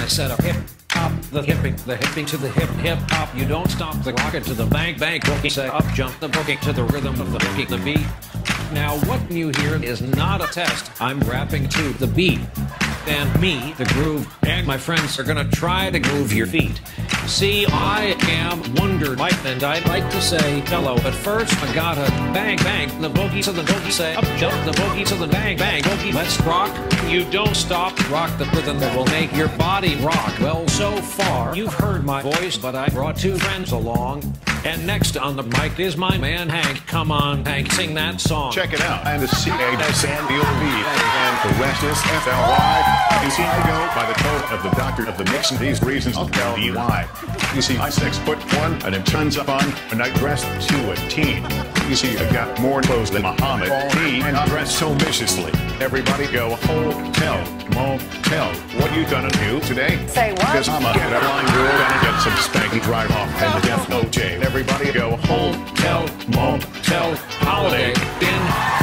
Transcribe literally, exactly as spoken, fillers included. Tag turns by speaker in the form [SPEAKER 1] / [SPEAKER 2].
[SPEAKER 1] I said a hip hop, the hipping, the hipping to the hip hip hop. You don't stop the rocket to the bang bang boogie. Say up jump the boogie to the rhythm of the boogie, the beat. Now what you hear is not a test. I'm rapping to the beat. And me, the groove, and my friends are gonna try to move your feet. See, I am Wonder Mike, and I'd like to say hello, but first I gotta bang bang the boogie to the boogie. Say up jump the boogie to the bang bang boogie. Let's rock. You don't stop. Rock the rhythm that will make your body rock. Well, so far you've heard my voice, but I brought two friends along. And next on the mic is my man Hank. Come on, Hank, sing that song.
[SPEAKER 2] Check it out. And the C A S N B O V and the rest is F L Y. You see, I go by the code of the doctor of the mix, and these reasons I'll tell you why. You see, I six foot one, and it turns up on, and I dress to a teen. You see, I got more clothes than Muhammad Ali, and I dress so viciously. Everybody go hotel, motel. What you gonna do today?
[SPEAKER 3] Say what?
[SPEAKER 2] Because I'm a headline girl, gonna get some spanky drive off and the death O J. Everybody go hotel, motel, holiday in